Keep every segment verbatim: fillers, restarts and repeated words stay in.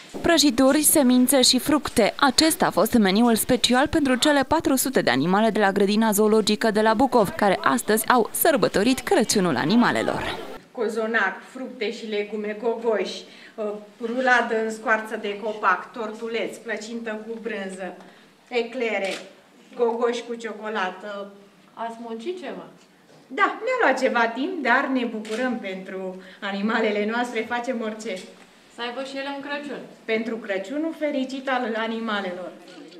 Prăjituri, semințe și fructe. Acesta a fost meniul special pentru cele patru sute de animale de la grădina zoologică de la Bucov, care astăzi au sărbătorit Crăciunul animalelor. Cozonac, fructe și legume, gogoși, ruladă în scoarță de copac, tortuleți, plăcintă cu brânză, eclere, gogoși cu ciocolată. Ați muncit ceva? Da, ne-a luat ceva timp, dar ne bucurăm pentru animalele noastre, facem orice. Să aibă și ele un Crăciun. Pentru Crăciunul fericit al animalelor.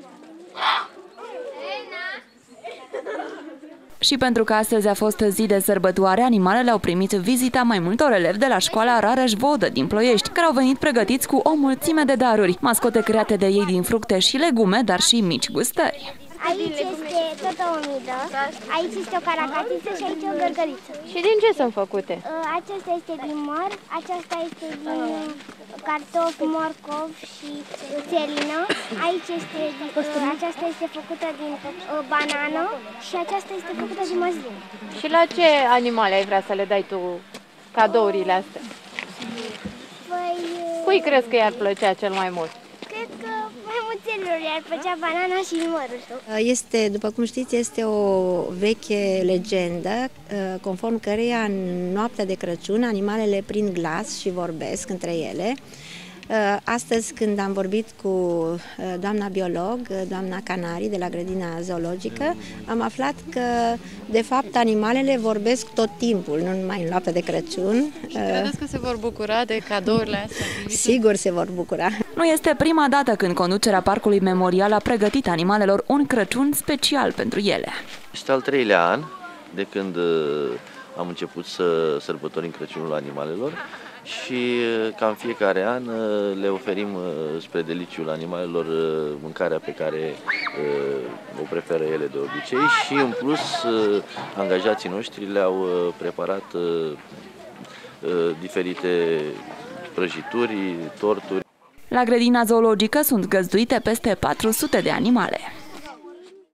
Și pentru că astăzi a fost zi de sărbătoare, animalele au primit vizita mai multor elevi de la școala Rareș-Vodă din Ploiești, care au venit pregătiți cu o mulțime de daruri, mascote create de ei din fructe și legume, dar și mici gustări. Aici este tot o umidă, aici este o caracatiță și aici o gărgăriță. Și din ce sunt făcute? Aceasta este din măr, aceasta este din cartofi, morcov și țelină. Aici este, aceasta este făcută din banană și aceasta este făcută din măsline. Și la ce animale ai vrea să le dai tu cadourile astea? Păi... Cui crezi că i-ar plăcea cel mai mult? Cred că maimuțelor i-ar plăcea banana și mărul. Este, după cum știți, este o veche legendă conform căreia în noaptea de Crăciun animalele prind glas și vorbesc între ele. Astăzi, când am vorbit cu doamna biolog, doamna Canari, de la grădina zoologică, am aflat că, de fapt, animalele vorbesc tot timpul, nu numai în noaptea de Crăciun. Și credeți că se vor bucura de cadourile astea? Sigur se vor bucura. Nu este prima dată când conducerea Parcului Memorial a pregătit animalelor un Crăciun special pentru ele. Este al treilea an de când am început să sărbătorim Crăciunul animalelor și ca în fiecare an le oferim spre deliciul animalelor mâncarea pe care o preferă ele de obicei și în plus angajații noștri le-au preparat diferite prăjituri, torturi. La grădina zoologică sunt găzduite peste patru sute de animale.